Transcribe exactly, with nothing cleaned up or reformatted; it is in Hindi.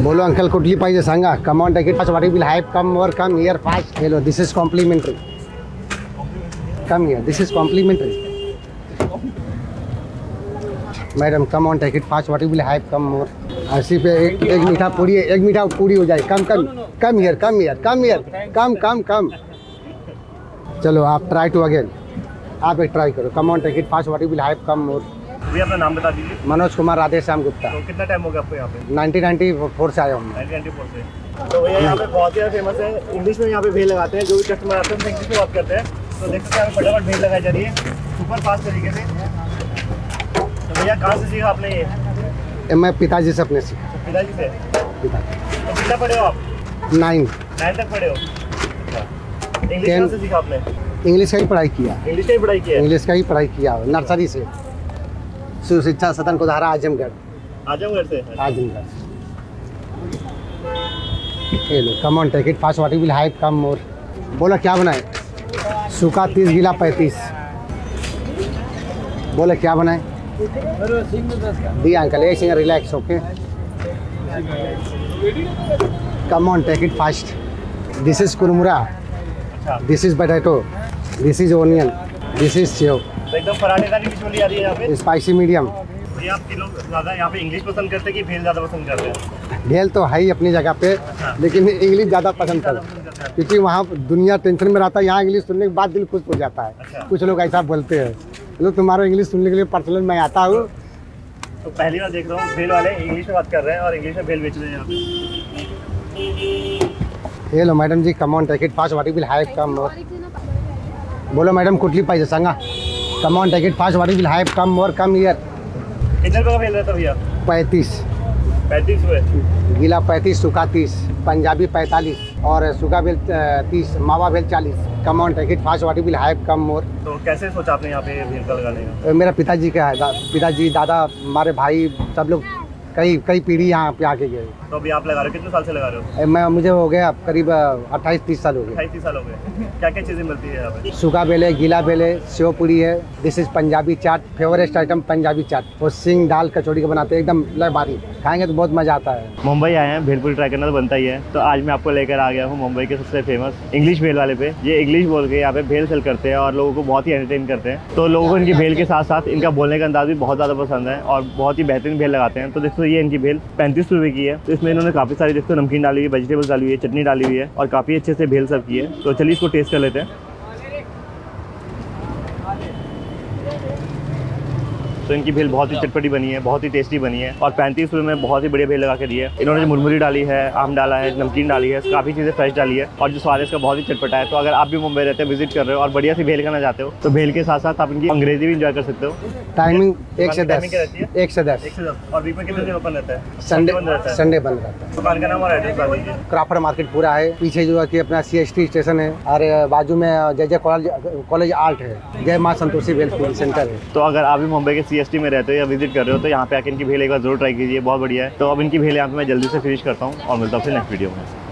बोलो अंकल कुठली पाहिजे सांगा. Come on take it fast. What will have come or come here fast. Hello this is complimentary. Come here this is complimentary. Madam come on take it fast. What will have come more. अस्सी पे एक, एक मीठा पूरी एक मीठा पूरी हो जाए. Come come come here come here come here come come come. चलो आप ट्राई टू अगेन. आप एक ट्राई करो. Come on take it fast. What will have come more. भैया अपना नाम बता दीजिए. मनोज कुमार राधे श्याम गुप्ता. तो कितना टाइम हो गया आपको यहाँ पे? नाइनटीन नाइंटी फोर से आया हूँ. नाइनटीन नाइंटी फोर से. तो भैया यहाँ पे बहुत ही फेमस है. इंग्लिश में यहाँ पे भेल लगाते हैं. जो भी कस्टमर आते हैं इंग्लिश में बात करते हैं. तो देख सकते हैं फटाफट भेल लगाई जा रही है सुपर फास्ट तरीके से. तो भैया कहाँ से सीखा आपने ये? मैं पिताजी से अपने सीखा. पिताजी से. पिताजी. तो कितना पढ़े हो आप? नाइन. नाइन तक पढ़े हो. इंग्लिश कहाँ से सीखा आपने? इंग्लिश का ही पढ़ाई किया. इंग्लिश का ही पढ़ाई किया. इंग्लिश का ही पढ़ाई किया नर्सरी से. शिक्षा सदन कोधारा आजमगढ़. आजमगढ़ से. Azamgarh. Hello come on take it fast. What will have come more. बोला क्या बनाए. सूखा तीस गीला पैंतीस. बोले क्या बनाए. दिया uncle a singer relax. Okay come on take it fast. This is kurmura. This is potato. This is onion. This is sev. तो एकदम पराठे वाली डिश वाली आ रही है यहाँ पे. Spicy medium. भैया आपके लोग ज़्यादा यहाँ पे इंग्लिश पसंद करते हैं कि भेल ज़्यादा पसंद करते हैं? भेल तो है ही अपनी जगह पे. अच्छा. लेकिन इंग्लिश ज़्यादा पसंद करते हैं क्योंकि वहाँ दुनिया टेंशन में रहता है. यहाँ इंग्लिश सुनने के बाद दिल खुश हो जाता है. अच्छा. कुछ लोग ऐसा बोलते हैं लो तुम्हारा इंग्लिश सुनने के लिए पर्सनल मैं आता हूँ. तो पहली बार देख रहा हूँ भेल वाले इंग्लिश में बात कर रहे हैं और इंग्लिश में भेल बेच रहे हैं यहाँ पे. Hello madam ji come on take it fast. What will have come more. बोलो मैडम कुठली पाहिजे सांगा. Come on take it fast. What will have come more come here. कितने रुपये का भेल रहता है भैया? पैंतीस. पैंतीस रुपये. गीला पैंतीस. सूखा तीस. पंजाबी पैंतालीस और सूखा भेल तीस. मावा भेल चालीस. Come on take it fast. What will have come more. तो कैसे सोचा आपने यहाँ पे भेल का लगाने का? मेरा पिताजी का है. पिताजी दादा हमारे भाई सब लोग कई कई पीढ़ी यहाँ पे आके गए. तो अभी आप लगा रहे हो? कितने साल से लगा रहे हो? मैं मुझे हो गया करीब अट्ठाईस तीस साल हो गए. अट्ठाईस तीस साल हो गए. क्या क्या चीज़ें मिलती है यहाँ पे? सूखा बेल है, गीला बेल है, सेव पूरी है. This is Punjabi chaat. Favourite item Punjabi chaat. वो सिंग दाल कचौड़ी का बनाते हैं एकदम लयबारी. खाएंगे तो बहुत मजा आता है. मुंबई आए हैं भेलपूरी ट्राई करना तो बनता ही है. तो आज मैं आपको लेकर आ गया हूँ मुंबई के सबसे फेमस इंग्लिश भेल वाले पे. ये इंग्लिश बोल के यहाँ पे भेल सेल करते हैं और लोगों को बहुत ही एंटरटेन करते हैं. तो लोगों को इनकी भेल के साथ साथ इनका बोलने का अंदाज भी बहुत ज़्यादा पसंद है और बहुत ही बेहतरीन भेल लगाते हैं. तो देखो ये इनकी भेल पैंतीस रुपये की है. तो इसमें इन्होंने काफ़ी सारी देखो नमकीन डाली हुई है, वेजिटेबल्स डाली हुई है, चटनी डाली हुई है और काफ़ी अच्छे से भेल सर्व की है. तो चलिए इसको टेस्ट कर लेते हैं. तो इनकी भेल बहुत ही चटपटी बनी है, बहुत ही टेस्टी बनी है और पैंतीस रुपये में बहुत ही बढ़िया भेल लगा के दी है. इन्होंने जो मुरमुरी डाली है, आम डाला है, नमकीन डाली है, काफ़ी चीज़ें फ्रेश डाली है और जो स्वाद है इसका बहुत ही चटपटा है. तो अगर आप भी मुंबई रहते हैं, विजिट कर रहे हो और बढ़िया सी भेल खाना चाहते हो तो भेल के साथ साथ आप इनकी अंग्रेजी भी इंजॉय कर सकते हो. टाइमिंग एक से दस. एक से दस. एक से दस. और वीक में कितने दिन ओपन रहता है? संडे बंद रहता है. संडे बंद रहता है. दुकान का नाम और एड्रेस बता दीजिए. क्राफ्ट मार्केट पूरा है. पीछे जो है कि अपना सी एस टी स्टेशन है और बाजू में जय जय कॉलेज कॉलेज आर्ट है. जय माँ संतोषी भेल सेंटर है. तो अगर आप भी मुंबई के सी एस टी में रहते हो या विजिट कर रहे हो तो यहाँ पे आके इनकी भेल एक बार जरूर ट्राई कीजिए. बहुत बढ़िया है. तो अब इनकी भेल यहाँ पे मैं जल्दी से फिनिश करता हूँ और मिलता हूँ फिर नेक्स्ट वीडियो में.